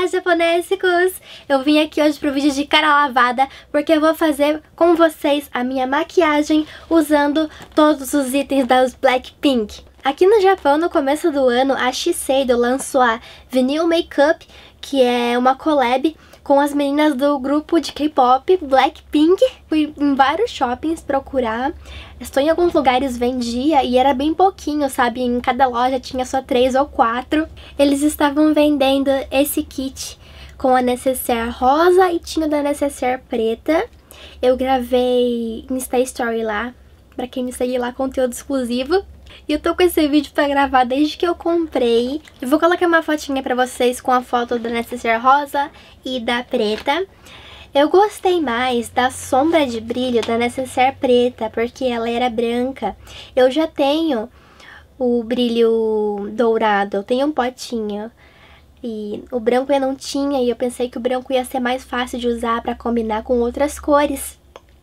Olá, japonésicos! Eu vim aqui hoje pro vídeo de cara lavada porque eu vou fazer com vocês a minha maquiagem usando todos os itens das Blackpink. Aqui no Japão, no começo do ano, a Shiseido lançou a Vinyl Makeup, que é uma collab com as meninas do grupo de K-pop Blackpink. Fui em vários shoppings procurar. Estou em alguns lugares, vendia e era bem pouquinho, sabe? Em cada loja tinha só 3 ou 4. Eles estavam vendendo esse kit com a necessaire rosa e tinha da necessaire preta. Eu gravei Insta Story lá, pra quem me segue lá, conteúdo exclusivo. E eu tô com esse vídeo pra gravar desde que eu comprei. Eu vou colocar uma fotinha pra vocês com a foto da necessaire rosa e da preta. Eu gostei mais da sombra de brilho da necessaire preta, porque ela era branca. Eu já tenho o brilho dourado, eu tenho um potinho. E o branco eu não tinha, e eu pensei que o branco ia ser mais fácil de usar pra combinar com outras cores.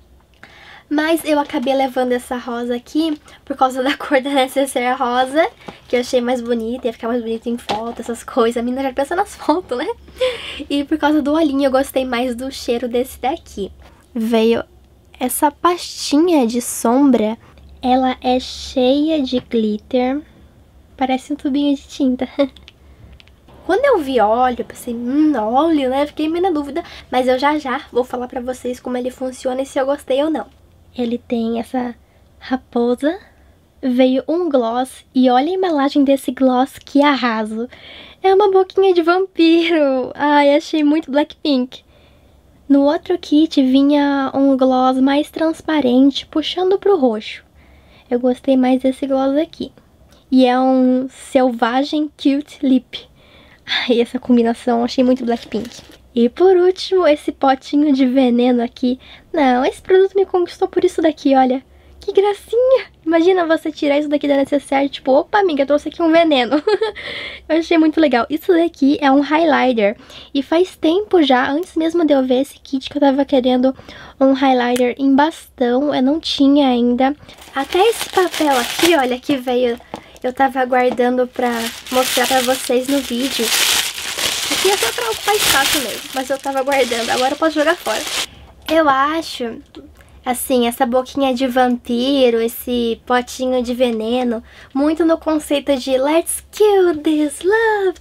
Mas eu acabei levando essa rosa aqui por causa da cor da necessaire rosa, que eu achei mais bonita, ia ficar mais bonita em foto, essas coisas. A menina já pensa nas fotos, né? E por causa do olhinho eu gostei mais do cheiro desse daqui. Veio essa pastinha de sombra, ela é cheia de glitter, parece um tubinho de tinta. Quando eu vi óleo, eu pensei, óleo, né? Fiquei meio na dúvida, mas eu já vou falar pra vocês como ele funciona e se eu gostei ou não. Ele tem essa raposa, veio um gloss, e olha a embalagem desse gloss, que arraso. É uma boquinha de vampiro, ai, achei muito Blackpink. No outro kit vinha um gloss mais transparente, puxando pro roxo. Eu gostei mais desse gloss aqui. E é um selvagem cute lip. Ai, essa combinação, achei muito Blackpink. E por último, esse potinho de veneno aqui. Não, esse produto me conquistou por isso daqui, olha. Que gracinha! Imagina você tirar isso daqui da necessaire, tipo, opa, amiga, trouxe aqui um veneno. Eu achei muito legal. Isso daqui é um highlighter. E faz tempo já, antes mesmo de eu ver esse kit, que eu tava querendo um highlighter em bastão. Eu não tinha ainda. Até esse papel aqui, olha, que veio... Eu tava aguardando pra mostrar pra vocês no vídeo. Aqui é só pra ocupar espaço mesmo, mas eu tava guardando, agora eu posso jogar fora. Eu acho, assim, essa boquinha de vampiro, esse potinho de veneno, muito no conceito de Let's kill this love.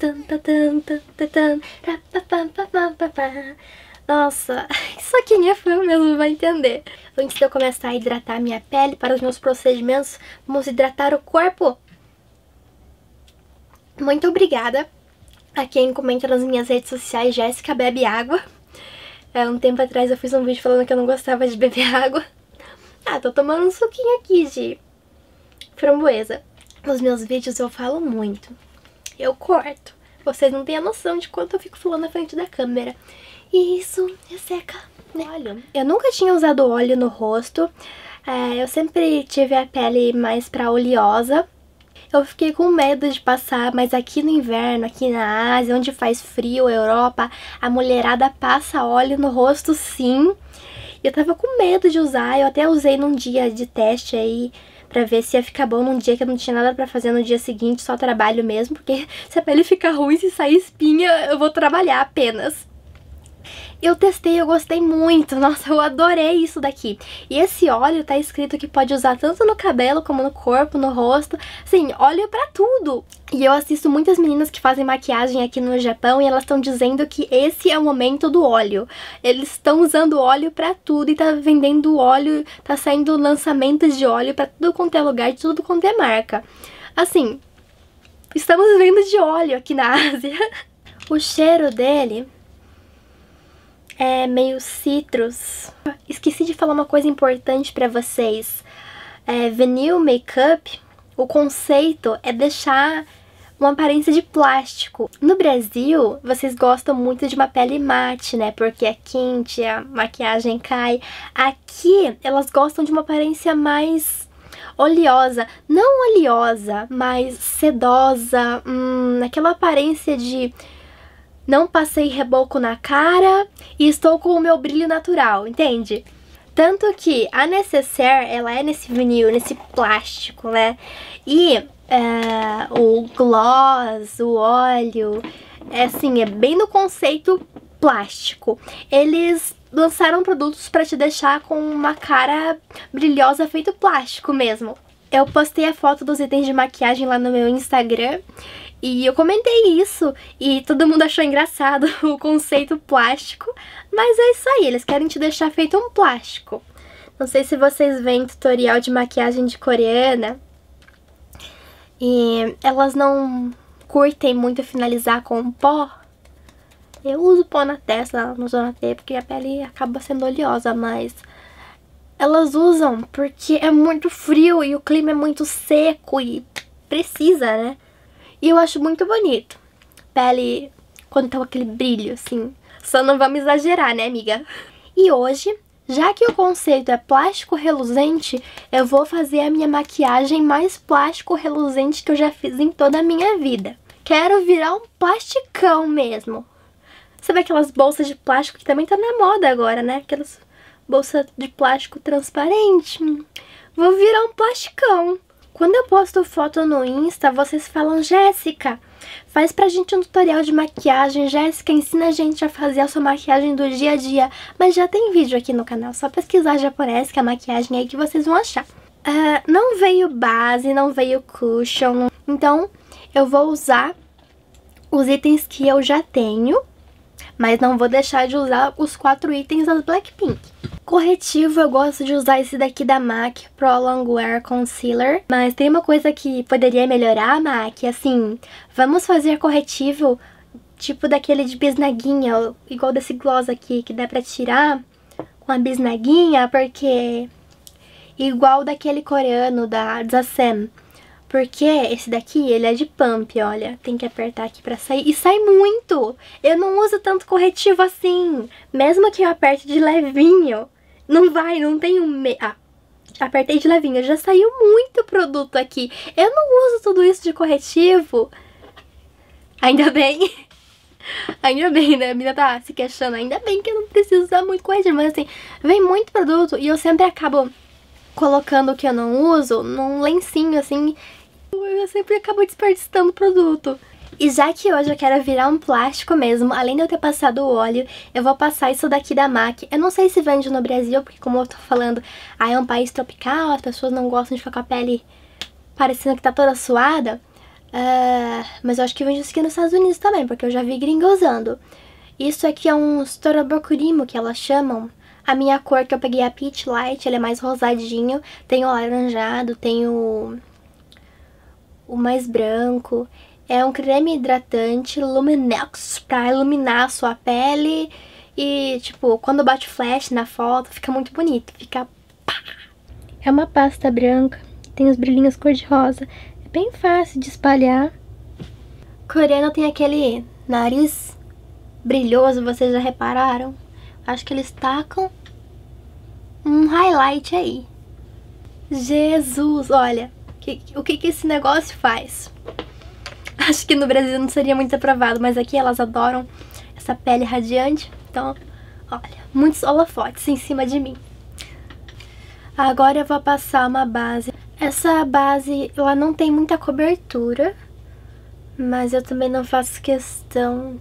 Nossa, só quem é fã mesmo vai entender. Antes de eu começar a hidratar minha pele para os meus procedimentos, vamos hidratar o corpo. Muito obrigada a quem comenta nas minhas redes sociais, Jéssica bebe água. Um tempo atrás eu fiz um vídeo falando que eu não gostava de beber água. Tô tomando um suquinho aqui de framboesa. Nos meus vídeos eu falo muito. Eu corto. Vocês não têm a noção de quanto eu fico falando na frente da câmera. E isso resseca, né? Olha, eu nunca tinha usado óleo no rosto. Eu sempre tive a pele mais pra oleosa. Eu fiquei com medo de passar, mas aqui no inverno, aqui na Ásia, onde faz frio, Europa, a mulherada passa óleo no rosto sim. Eu tava com medo de usar, eu até usei num dia de teste aí, pra ver se ia ficar bom num dia que eu não tinha nada pra fazer no dia seguinte, só trabalho mesmo, porque se a pele ficar ruim, se sair espinha, eu vou trabalhar apenas. Eu testei, eu gostei muito, nossa, eu adorei isso daqui. E esse óleo tá escrito que pode usar tanto no cabelo como no corpo, no rosto, assim, óleo pra tudo. E eu assisto muitas meninas que fazem maquiagem aqui no Japão e elas estão dizendo que esse é o momento do óleo. Eles estão usando óleo pra tudo e tá vendendo óleo, tá saindo lançamentos de óleo pra tudo quanto é lugar, de tudo quanto é marca. Assim, estamos vivendo de óleo aqui na Ásia. O cheiro dele é meio citrus. Esqueci de falar uma coisa importante pra vocês. Vinyl Makeup, o conceito é deixar uma aparência de plástico. No Brasil, vocês gostam muito de uma pele mate, né? Porque é quente, a maquiagem cai. Aqui, elas gostam de uma aparência mais oleosa. Não oleosa, mas sedosa. Aquela aparência de... Não passei reboco na cara e estou com o meu brilho natural, entende? Tanto que a necessaire, ela é nesse vinil, nesse plástico, né? E o gloss, o óleo, É assim, é bem no conceito plástico. Eles lançaram produtos pra te deixar com uma cara brilhosa feito plástico mesmo. Eu postei a foto dos itens de maquiagem lá no meu Instagram e eu comentei isso e todo mundo achou engraçado o conceito plástico, mas é isso aí, eles querem te deixar feito um plástico. Não sei se vocês veem tutorial de maquiagem de coreana e elas não curtem muito finalizar com pó. Eu uso pó na testa, não uso na T porque a pele acaba sendo oleosa, mas elas usam porque é muito frio e o clima é muito seco e precisa, né? E eu acho muito bonito. Pele quando tá com aquele brilho, assim. Só não vamos exagerar, né, amiga? E hoje, já que o conceito é plástico reluzente, eu vou fazer a minha maquiagem mais plástico reluzente que eu já fiz em toda a minha vida. Quero virar um plasticão mesmo. Sabe aquelas bolsas de plástico que também tá na moda agora, né? Aquelas bolsas de plástico transparente. Vou virar um plasticão. Quando eu posto foto no Insta, vocês falam: Jéssica, faz pra gente um tutorial de maquiagem. Jéssica, ensina a gente a fazer a sua maquiagem do dia a dia. Mas já tem vídeo aqui no canal, só pesquisar japonês, que é a maquiagem aí que vocês vão achar. Não veio base, não veio cushion. Então, eu vou usar os itens que eu já tenho, mas não vou deixar de usar os 4 itens das Blackpink. Corretivo, eu gosto de usar esse daqui da MAC, Pro Longwear Concealer. Mas tem uma coisa que poderia melhorar, MAC, assim, vamos fazer corretivo tipo daquele de bisnaguinha, igual desse gloss aqui, que dá pra tirar com a bisnaguinha, porque igual daquele coreano da Zasem. Porque esse daqui, ele é de pump, olha. Tem que apertar aqui pra sair. E sai muito! Eu não uso tanto corretivo assim. Mesmo que eu aperte de levinho, não vai, não tem apertei de levinho. Já saiu muito produto aqui. Eu não uso tudo isso de corretivo. Ainda bem. Ainda bem, né? A menina tá se queixando. Ainda bem que eu não preciso usar muito corretivo. Mas assim, vem muito produto e eu sempre acabo colocando o que eu não uso num lencinho, assim. Eu sempre acabo desperdiçando produto. E já que hoje eu quero virar um plástico mesmo, além de eu ter passado o óleo, eu vou passar isso daqui da MAC. Eu não sei se vende no Brasil, porque como eu tô falando, é um país tropical, as pessoas não gostam de ficar com a pele parecendo que tá toda suada. Mas eu acho que vende isso aqui nos Estados Unidos também, porque eu já vi gringo usando. Isso aqui é um Storobokurimo, que elas chamam. A minha cor que eu peguei é a Peach Light, ele é mais rosadinho. Tem o alaranjado, tem o mais branco. É um creme hidratante Luminex pra iluminar a sua pele. E, tipo, quando bate flash na foto, fica muito bonito. Fica pá! É uma pasta branca, tem os brilhinhos cor-de-rosa. É bem fácil de espalhar. Coreano tem aquele nariz brilhoso, vocês já repararam? Acho que eles tacam um highlight aí. Jesus, olha, o que esse negócio faz? Acho que no Brasil não seria muito aprovado, mas aqui elas adoram essa pele radiante. Então, olha, muitos holofotes em cima de mim. Agora eu vou passar uma base. Essa base, ela não tem muita cobertura, mas eu também não faço questão,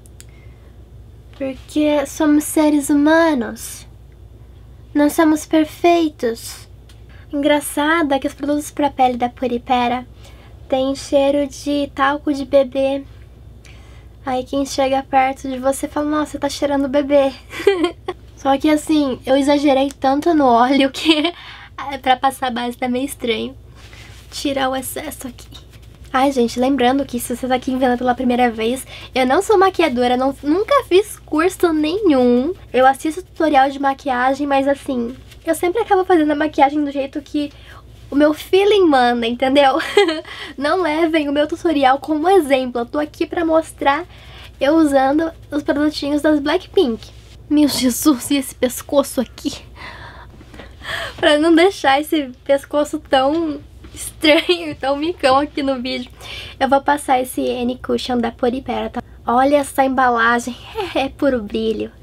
porque somos seres humanos. Não somos perfeitos. Engraçado é que os produtos para pele da Puripera tem cheiro de talco de bebê. Aí quem chega perto de você fala: nossa, tá cheirando bebê. Só que assim, eu exagerei tanto no óleo que pra passar a base tá meio estranho. Tirar o excesso aqui. Ai, gente, lembrando que se você tá aqui vendo pela primeira vez, eu não sou maquiadora, nunca fiz curso nenhum. Eu assisto tutorial de maquiagem, mas assim, eu sempre acabo fazendo a maquiagem do jeito que o meu feeling manda, entendeu? Não levem o meu tutorial como exemplo. Eu tô aqui pra mostrar eu usando os produtinhos das Blackpink. Meu Jesus, e esse pescoço aqui? Pra não deixar esse pescoço tão estranho, tão micão aqui no vídeo, eu vou passar esse N-Cushion da Puripera, tá? Olha essa embalagem, é puro brilho.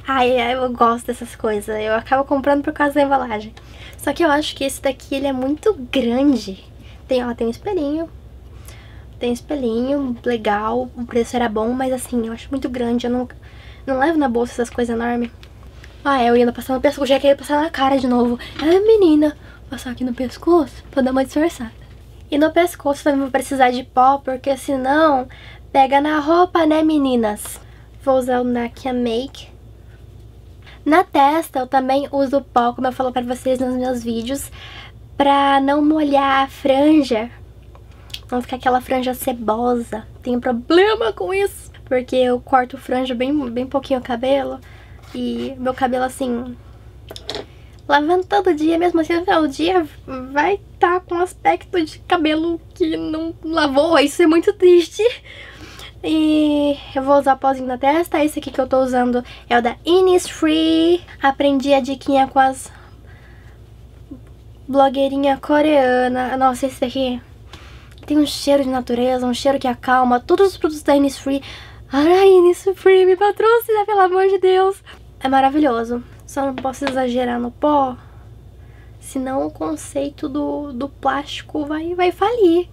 Ai, eu gosto dessas coisas. Eu acabo comprando por causa da embalagem. Só que eu acho que esse daqui, ele é muito grande. Tem, ó, tem um espelhinho. Tem espelhinho, legal. O preço era bom, mas assim, eu acho muito grande. Eu não levo na bolsa essas coisas enormes. Ah, eu ia passar no pescoço, já queria passar na cara de novo. Menina, vou passar aqui no pescoço pra dar uma disfarçada. E no pescoço também vou precisar de pó, porque senão pega na roupa, né, meninas? Vou usar o Nakia Make. Na testa eu também uso pó, como eu falo pra vocês nos meus vídeos, pra não molhar a franja. Não ficar aquela franja cebosa. Tenho problema com isso, porque eu corto franja bem pouquinho o cabelo. E meu cabelo assim, lavando todo dia, mesmo assim, o dia vai estar com aspecto de cabelo que não lavou. Isso é muito triste. E eu vou usar pozinho na testa. Esse aqui que eu tô usando é o da Innisfree. Aprendi a diquinha com as blogueirinha coreana. Nossa, esse daqui tem um cheiro de natureza, um cheiro que acalma. Todos os produtos da Innisfree. Ai, Innisfree, me patrocina, pelo amor de Deus. É maravilhoso. Só não posso exagerar no pó, senão o conceito do plástico vai falir.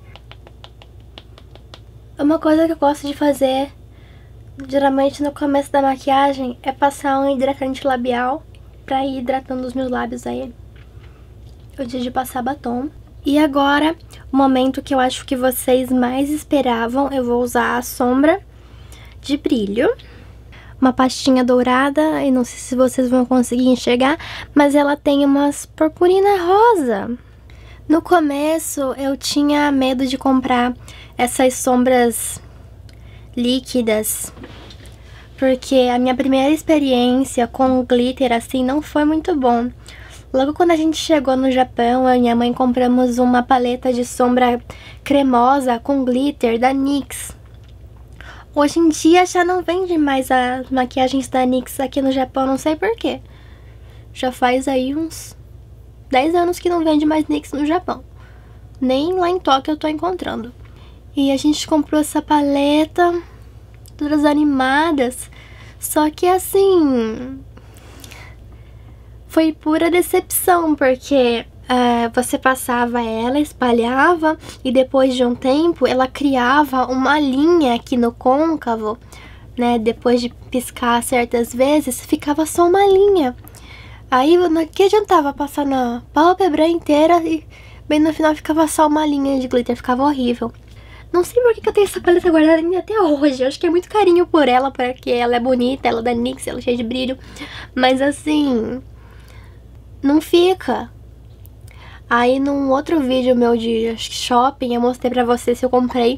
Uma coisa que eu gosto de fazer, geralmente no começo da maquiagem, é passar um hidratante labial pra ir hidratando os meus lábios aí. O dia de passar batom. E agora, o momento que eu acho que vocês mais esperavam, eu vou usar a sombra de brilho. Uma pastinha dourada, e não sei se vocês vão conseguir enxergar, mas ela tem umas purpurina rosa. No começo eu tinha medo de comprar essas sombras líquidas, porque a minha primeira experiência com glitter assim não foi muito bom. Logo quando a gente chegou no Japão, eu e minha mãe compramos uma paleta de sombra cremosa com glitter da NYX. Hoje em dia já não vende mais as maquiagens da NYX aqui no Japão, não sei porquê. Já faz aí uns 10 anos que não vende mais NYX no Japão. Nem lá em Tóquio eu tô encontrando. E a gente comprou essa paleta, todas animadas. Só que assim, foi pura decepção, porque você passava ela, espalhava, e depois de um tempo ela criava uma linha aqui no côncavo, né? Depois de piscar certas vezes, ficava só uma linha. Aí, que adiantava passar na pálpebra inteira e bem no final ficava só uma linha de glitter, ficava horrível. Não sei por que eu tenho essa paleta guardada ainda até hoje. Eu acho que é muito carinho por ela, porque ela é bonita, ela é da NYX, ela é cheia de brilho. Mas assim, não fica. Aí num outro vídeo meu de shopping, eu mostrei pra vocês se eu comprei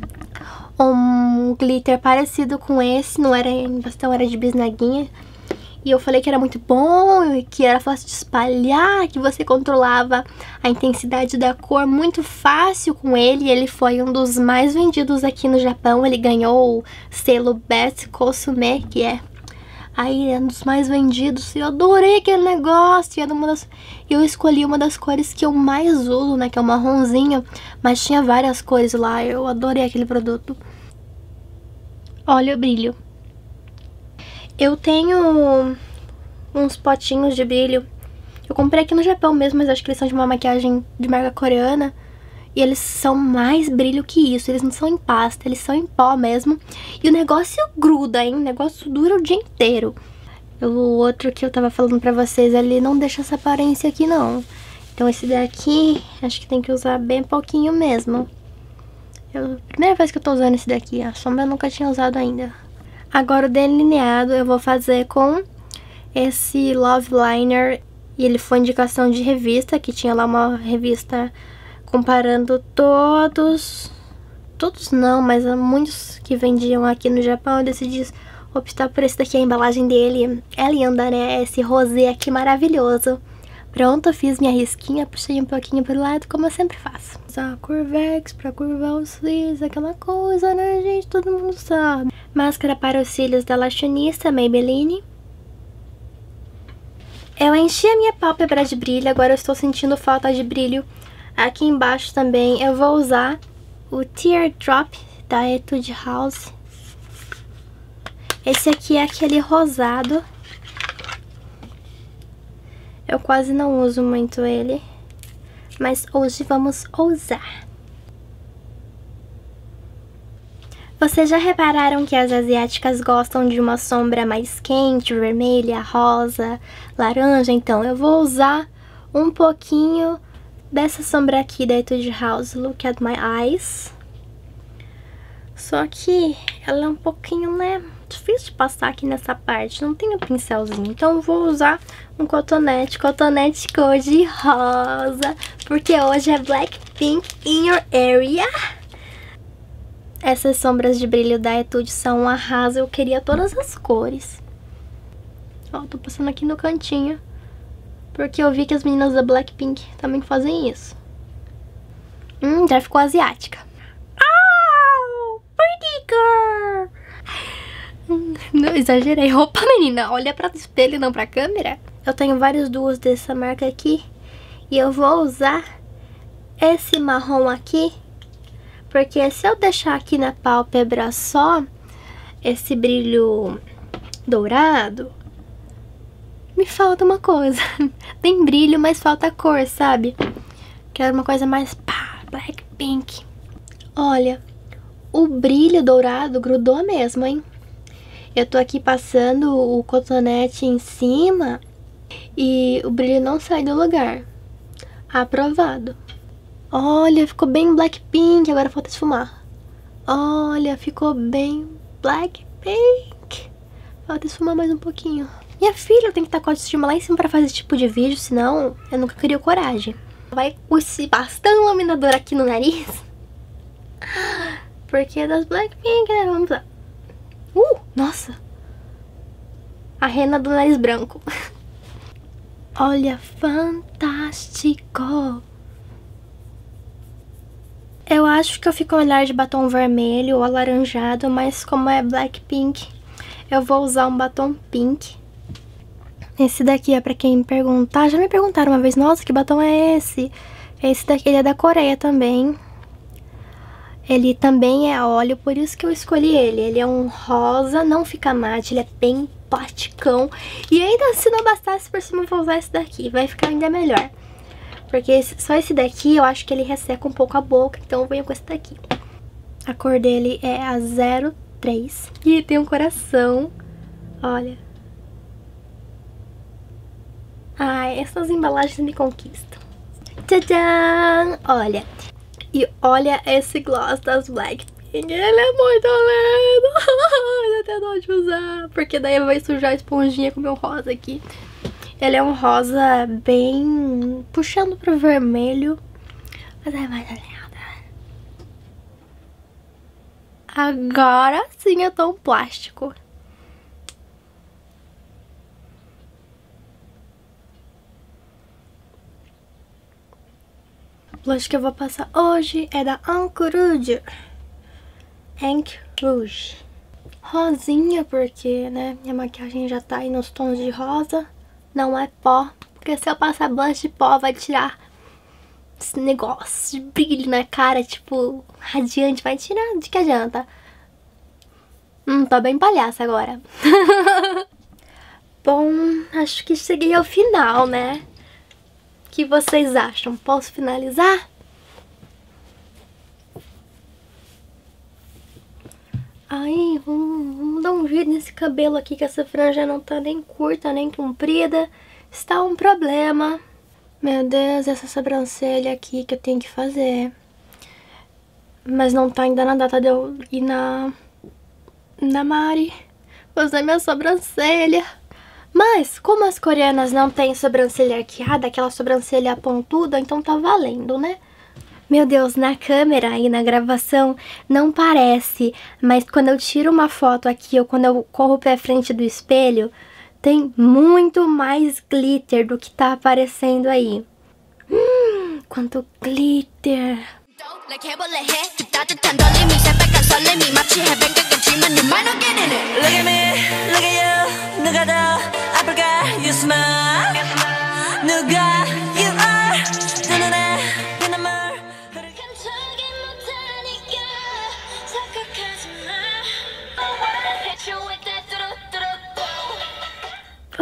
um glitter parecido com esse. Não era em bastão, era de bisnaguinha. E eu falei que era muito bom, que era fácil de espalhar, que você controlava a intensidade da cor muito fácil com ele. Ele foi um dos mais vendidos aqui no Japão. Ele ganhou o selo Best Costume, que é aí é um dos mais vendidos. E eu adorei aquele negócio. E eu escolhi uma das cores que eu mais uso, né, que é o marronzinho. Mas tinha várias cores lá. Eu adorei aquele produto. Olha o brilho. Eu tenho uns potinhos de brilho. Eu comprei aqui no Japão mesmo, mas acho que eles são de uma maquiagem de marca coreana. E eles são mais brilho que isso. Eles não são em pasta, eles são em pó mesmo. E o negócio gruda, hein? O negócio dura o dia inteiro. O outro que eu tava falando pra vocês, ele não deixa essa aparência aqui, não. Então esse daqui, acho que tem que usar bem pouquinho mesmo. Primeira vez que eu tô usando esse daqui. A sombra eu nunca tinha usado ainda. Agora o delineado eu vou fazer com esse Love Liner. E ele foi indicação de revista, que tinha lá uma revista comparando todos não, mas muitos que vendiam aqui no Japão. Eu decidi optar por esse daqui, a embalagem dele é linda, né? Esse rosé aqui maravilhoso. Pronto, eu fiz minha risquinha, puxei um pouquinho pro lado, como eu sempre faço. Usar a Curvex pra curvar os cílios, aquela coisa, né, gente? Todo mundo sabe. Máscara para os cílios da Lashionista, Maybelline. Eu enchi a minha pálpebra de brilho, agora eu estou sentindo falta de brilho aqui embaixo também. Eu vou usar o Teardrop da Etude House. Esse aqui é aquele rosado. Eu quase não uso muito ele, mas hoje vamos usar. Vocês já repararam que as asiáticas gostam de uma sombra mais quente, vermelha, rosa, laranja? Então eu vou usar um pouquinho dessa sombra aqui da Etude House, Look at My Eyes. Só que ela é um pouquinho, né, difícil de passar aqui nessa parte, não tem o pincelzinho. Então eu vou usar um cotonete cor de rosa, porque hoje é Blackpink in your area. Essas sombras de brilho da Etude são um arraso, eu queria todas as cores. Ó, tô passando aqui no cantinho, porque eu vi que as meninas da Blackpink também fazem isso. Já ficou asiática. Oh, pretty girl! Não exagerei. Opa, menina, olha pra espelho, não pra câmera. Eu tenho vários duos dessa marca aqui, e eu vou usar esse marrom aqui, porque se eu deixar aqui na pálpebra só esse brilho dourado, me falta uma coisa. Tem brilho, mas falta cor, sabe? Quero uma coisa mais pá, Blackpink. Olha, o brilho dourado grudou mesmo, hein? Eu tô aqui passando o cotonete em cima e o brilho não sai do lugar. Aprovado. Olha, ficou bem Blackpink, agora falta esfumar. Olha, ficou bem Blackpink. Falta esfumar mais um pouquinho. Minha filha tem que estar com a autoestima lá em cima pra fazer esse tipo de vídeo, senão eu nunca criei coragem. Vai com esse bastão iluminador aqui no nariz. Porque é das Blackpink, né? Vamos lá. Nossa. A rena do nariz branco. Olha, fantástico. Eu acho que eu fico melhor de batom vermelho ou alaranjado, mas como é Blackpink, eu vou usar um batom pink. Esse daqui é pra quem me perguntar. Já me perguntaram uma vez, nossa, que batom é esse? Esse daqui ele é da Coreia também. Ele também é óleo, por isso que eu escolhi ele. Ele é um rosa, não fica mate, ele é bem plasticão. E ainda se não bastasse por cima, eu vou usar esse daqui, vai ficar ainda melhor. Porque só esse daqui eu acho que ele resseca um pouco a boca, então eu venho com esse daqui. A cor dele é a 03 e tem um coração, olha. Ai, essas embalagens me conquistam. Tcharam! Olha. E olha esse gloss das Blackpink. Ele é muito lindo. Dá até dó de usar. Porque daí vai sujar a esponjinha com o meu rosa aqui. Ele é um rosa bem puxando pro vermelho. Mas é mais lindo. Agora sim eu tô um plástico. O blush que eu vou passar hoje é da Ink Rouge. Rosinha, porque, né, minha maquiagem já tá aí nos tons de rosa. Não é pó, porque se eu passar blush de pó vai tirar esse negócio de brilho na cara, tipo, radiante. Vai tirar, de que adianta? Tô bem palhaça agora. Bom, acho que cheguei ao final, né? O que vocês acham? Posso finalizar? Aí, vamos dar um jeito nesse cabelo aqui, que essa franja não tá nem curta, nem comprida. Está um problema. Meu Deus, essa sobrancelha aqui que eu tenho que fazer. Mas não tá ainda na data de eu ir na Mari fazer minha sobrancelha. Mas, como as coreanas não têm sobrancelha arqueada, aquela sobrancelha pontuda, então tá valendo, né? Meu Deus, na câmera e na gravação não parece, mas quando eu tiro uma foto aqui ou quando eu corro pra frente do espelho, tem muito mais glitter do que tá aparecendo aí. Quanto glitter!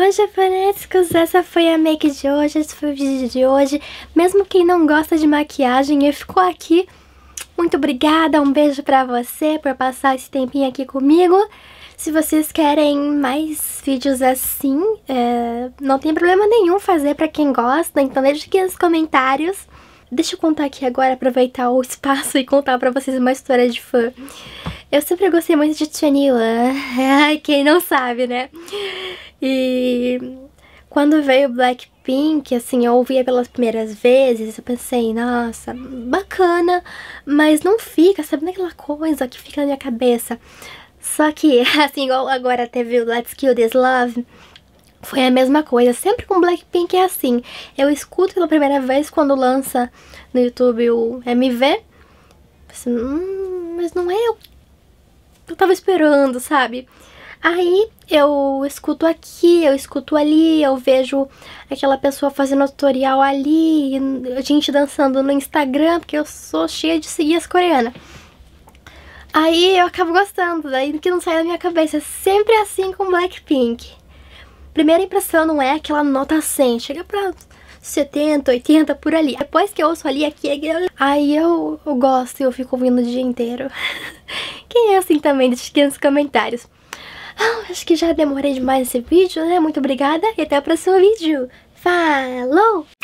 Bom, japonescos, essa foi a make de hoje, esse foi o vídeo de hoje. Mesmo quem não gosta de maquiagem e ficou aqui, muito obrigada, um beijo pra você por passar esse tempinho aqui comigo. Se vocês querem mais vídeos assim, não tem problema nenhum fazer pra quem gosta, então deixa aqui nos comentários. Deixa eu contar aqui agora, aproveitar o espaço e contar pra vocês uma história de fã. Eu sempre gostei muito de Chanila, ai, quem não sabe, né? E quando veio Blackpink, assim, eu ouvia pelas primeiras vezes, eu pensei, nossa, bacana, mas não fica, sabe, naquela coisa que fica na minha cabeça. Só que, assim, igual agora teve o Let's Kill This Love, foi a mesma coisa. Sempre com Blackpink é assim, eu escuto pela primeira vez quando lança no YouTube o MV, assim, mas não é o que eu tava esperando, sabe? Aí eu escuto aqui, eu escuto ali, eu vejo aquela pessoa fazendo tutorial ali, gente dançando no Instagram, porque eu sou cheia de seguir as coreanas. Aí eu acabo gostando, daí que não sai da minha cabeça, é sempre assim com Blackpink. Primeira impressão não é aquela nota 100, chega pra 70, 80, por ali. Depois que eu ouço ali, aqui, aí eu gosto e eu fico ouvindo o dia inteiro. Quem é assim também? Deixa aqui nos comentários. Acho que já demorei demais esse vídeo, né? Muito obrigada e até o próximo vídeo. Falou!